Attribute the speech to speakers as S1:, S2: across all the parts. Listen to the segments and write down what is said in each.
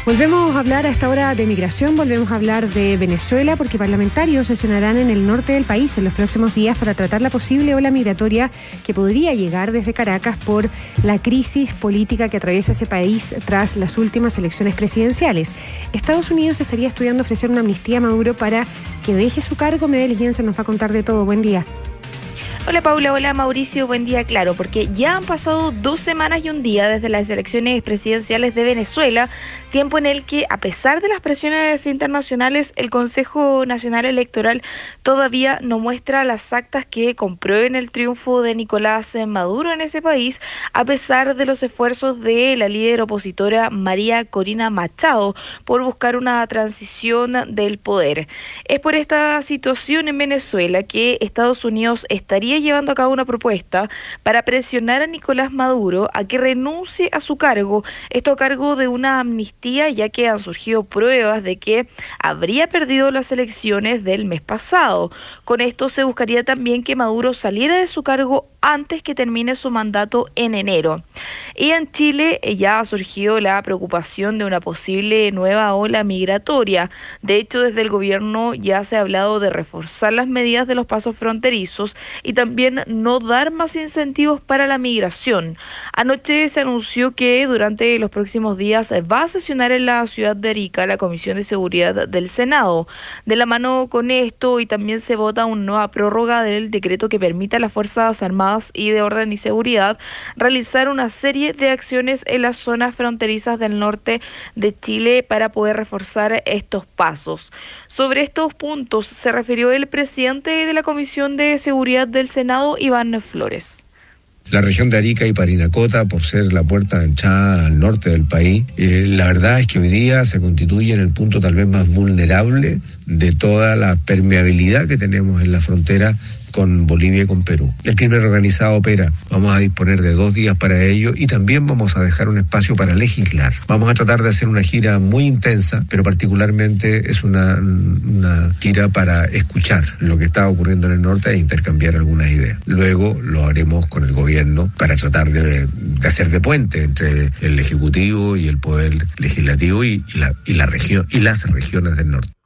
S1: Volvemos a hablar a esta hora de migración, volvemos a hablar de Venezuela, porque parlamentarios sesionarán en el norte del país en los próximos días para tratar la posible ola migratoria que podría llegar desde Caracas por la crisis política que atraviesa ese país tras las últimas elecciones presidenciales. Estados Unidos estaría estudiando ofrecer una amnistía a Maduro para que deje su cargo. Medel Jensen nos va a contar de todo. Buen día.
S2: Hola Paula, hola Mauricio, buen día. Claro, porque ya han pasado 2 semanas y un día desde las elecciones presidenciales de Venezuela, tiempo en el que, a pesar de las presiones internacionales, el Consejo Nacional Electoral todavía no muestra las actas que comprueben el triunfo de Nicolás Maduro en ese país, a pesar de los esfuerzos de la líder opositora María Corina Machado por buscar una transición del poder. Es por esta situación en Venezuela que Estados Unidos estaría llevando a cabo una propuesta para presionar a Nicolás Maduro a que renuncie a su cargo, esto a cargo de una amnistía, ya que han surgido pruebas de que habría perdido las elecciones del mes pasado. Con esto se buscaría también que Maduro saliera de su cargo antes que termine su mandato en enero. Y en Chile ya ha surgido la preocupación de una posible nueva ola migratoria. De hecho, desde el gobierno ya se ha hablado de reforzar las medidas de los pasos fronterizos y también no dar más incentivos para la migración. Anoche se anunció que durante los próximos días va a sesionar en la ciudad de Arica la Comisión de Seguridad del Senado. De la mano con esto, y también se vota una nueva prórroga del decreto que permita a las Fuerzas Armadas y de Orden y Seguridad realizar una serie de acciones en las zonas fronterizas del norte de Chile para poder reforzar estos pasos. Sobre estos puntos se refirió el presidente de la Comisión de Seguridad del Senado, Iván Flores.
S3: La región de Arica y Parinacota, por ser la puerta de entrada al norte del país, la verdad es que hoy día se constituye en el punto tal vez más vulnerable de toda la permeabilidad que tenemos en la frontera con Bolivia y con Perú. El crimen organizado opera. Vamos a disponer de 2 días para ello y también vamos a dejar un espacio para legislar. Vamos a tratar de hacer una gira muy intensa, pero particularmente es una gira para escuchar lo que está ocurriendo en el norte e intercambiar algunas ideas. Luego lo haremos con el gobierno para tratar de hacer de puente entre el Ejecutivo y el Poder Legislativo y la región y las regiones del norte.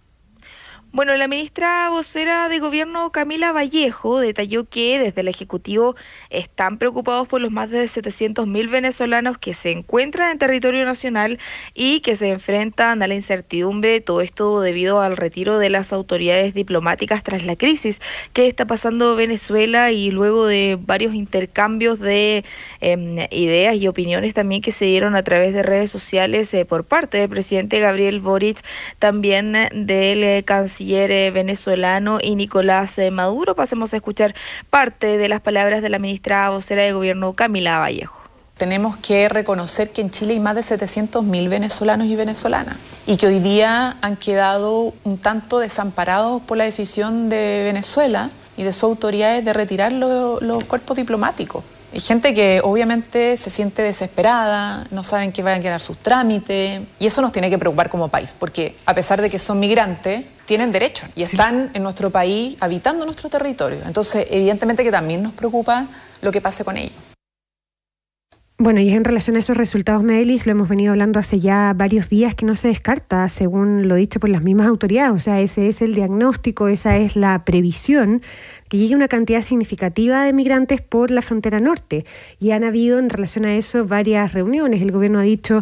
S2: Bueno, la ministra vocera de Gobierno, Camila Vallejo, detalló que desde el Ejecutivo están preocupados por los más de 700.000 venezolanos que se encuentran en territorio nacional y que se enfrentan a la incertidumbre, todo esto debido al retiro de las autoridades diplomáticas tras la crisis que está pasando Venezuela y luego de varios intercambios de ideas y opiniones también que se dieron a través de redes sociales por parte del presidente Gabriel Boric, también del canciller venezolano y Nicolás Maduro. Pasemos a escuchar parte de las palabras de la ministra vocera de Gobierno, Camila Vallejo.
S4: Tenemos que reconocer que en Chile hay más de 700.000 venezolanos y venezolanas y que hoy día han quedado un tanto desamparados por la decisión de Venezuela y de sus autoridades de retirar los cuerpos diplomáticos. Hay gente que obviamente se siente desesperada, no saben que vayan a quedar sus trámites y eso nos tiene que preocupar como país porque a pesar de que son migrantes, tienen derechos y están en nuestro país habitando nuestro territorio. Entonces, evidentemente que también nos preocupa lo que pase con ellos.
S1: Bueno, y en relación a esos resultados, Medelis, lo hemos venido hablando hace ya varios días, que no se descarta, según lo dicho por las mismas autoridades. O sea, ese es el diagnóstico, esa es la previsión, que llegue una cantidad significativa de migrantes por la frontera norte. Y han habido en relación a eso varias reuniones. El gobierno ha dicho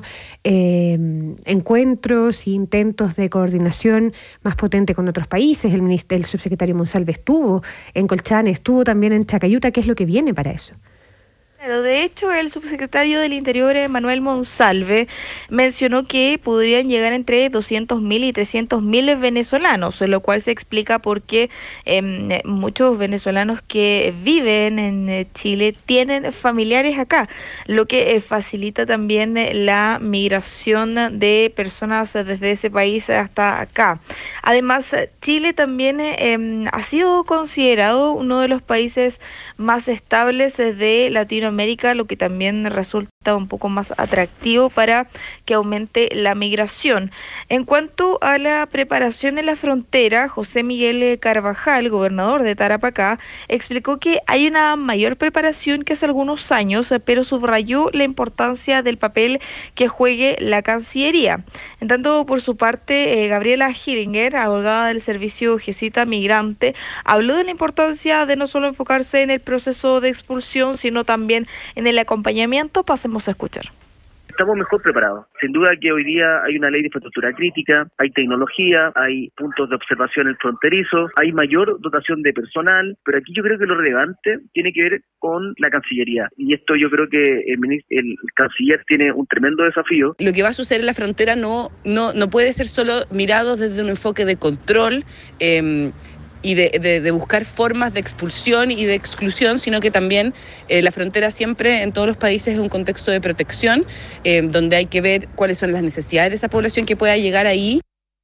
S1: encuentros e intentos de coordinación más potente con otros países. El subsecretario Monsalve estuvo en Colchane, estuvo también en Chacayuta. ¿Qué es lo que viene para eso?
S2: Claro, de hecho, el subsecretario del Interior, Manuel Monsalve, mencionó que podrían llegar entre 200.000 y 300.000 venezolanos, lo cual se explica porque muchos venezolanos que viven en Chile tienen familiares acá, lo que facilita también la migración de personas desde ese país hasta acá. Además, Chile también ha sido considerado uno de los países más estables de Latinoamérica Latinoamérica, lo que también resulta un poco más atractivo para que aumente la migración. En cuanto a la preparación en la frontera, José Miguel Carvajal, gobernador de Tarapacá, explicó que hay una mayor preparación que hace algunos años, pero subrayó la importancia del papel que juegue la Cancillería. En tanto, por su parte, Gabriela Hiringer, abogada del servicio Gesita Migrante, habló de la importancia de no solo enfocarse en el proceso de expulsión, sino también en el acompañamiento. Pasemos a escuchar.
S5: Estamos mejor preparados. Sin duda que hoy día hay una ley de infraestructura crítica, hay tecnología, hay puntos de observación en fronterizo, hay mayor dotación de personal, pero aquí yo creo que lo relevante tiene que ver con la Cancillería. Y esto yo creo que el canciller tiene un tremendo desafío.
S6: Lo que va a suceder en la frontera no puede ser solo mirado desde un enfoque de control, y de buscar formas de expulsión y de exclusión, sino que también la frontera siempre en todos los países es un contexto de protección, donde hay que ver cuáles son las necesidades de esa población que pueda llegar ahí.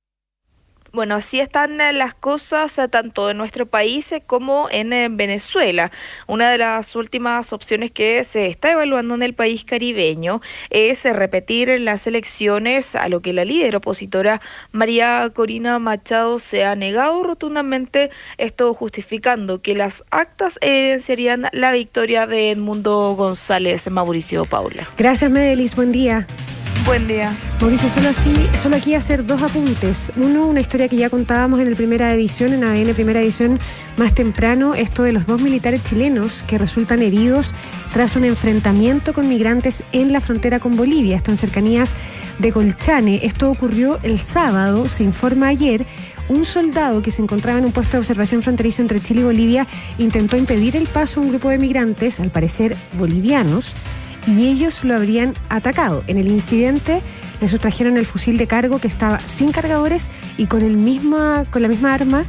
S2: Bueno, así están las cosas tanto en nuestro país como en Venezuela. Una de las últimas opciones que se está evaluando en el país caribeño es repetir las elecciones, a lo que la líder opositora María Corina Machado se ha negado rotundamente, esto justificando que las actas evidenciarían la victoria de Edmundo González. Mauricio Paula.
S1: Gracias, Medelis. Buen día.
S2: Buen día.
S1: Mauricio, solo aquí hacer dos apuntes. Uno, una historia que ya contábamos en primera edición, en ADN Primera Edición, más temprano, esto de los 2 militares chilenos que resultan heridos tras un enfrentamiento con migrantes en la frontera con Bolivia, esto en cercanías de Colchane. Esto ocurrió el sábado, se informa ayer. Un soldado que se encontraba en un puesto de observación fronterizo entre Chile y Bolivia intentó impedir el paso a un grupo de migrantes, al parecer bolivianos, y ellos lo habrían atacado. En el incidente le sustrajeron el fusil de cargo que estaba sin cargadores y con la misma arma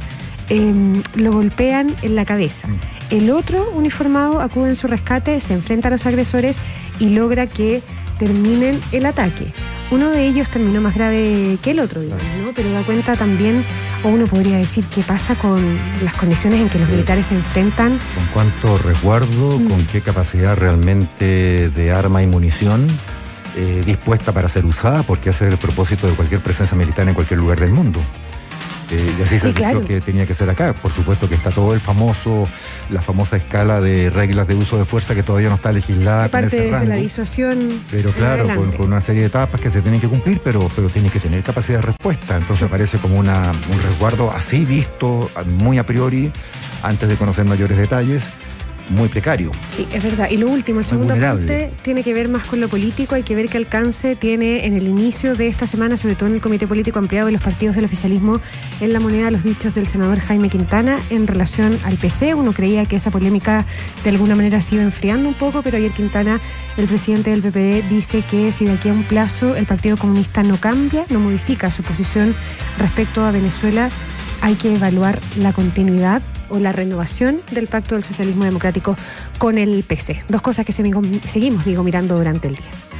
S1: lo golpean en la cabeza. El otro uniformado acude en su rescate, se enfrenta a los agresores y logra que terminen el ataque. Uno de ellos terminó más grave que el otro, digamos, ¿no? Pero da cuenta también, o uno podría decir, qué pasa con las condiciones en que los militares se enfrentan.
S7: Con cuánto resguardo, con qué capacidad realmente de arma y munición dispuesta para ser usada, porque ese es el propósito de cualquier presencia militar en cualquier lugar del mundo. Y así se dijo que tenía que ser acá. Por supuesto que está todo la famosa escala de reglas de uso de fuerza que todavía no está legislada con ese rango. De la
S1: disuasión.
S7: Pero claro, con una serie de etapas que se tienen que cumplir, pero tiene que tener capacidad de respuesta. Entonces parece como un resguardo así visto, muy a priori, antes de conocer mayores detalles, muy precario.
S1: Sí, es verdad. Y lo último, el segundo apunte, tiene que ver más con lo político. Hay que ver qué alcance tiene en el inicio de esta semana, sobre todo en el Comité Político Ampliado de los partidos del oficialismo, en la moneda los dichos del senador Jaime Quintana en relación al PC. Uno creía que esa polémica de alguna manera se iba enfriando un poco, pero ayer Quintana, el presidente del PPD, dice que si de aquí a un plazo el Partido Comunista no cambia, no modifica su posición respecto a Venezuela, hay que evaluar la continuidad o la renovación del Pacto del Socialismo Democrático con el PC. Dos cosas que seguimos mirando durante el día.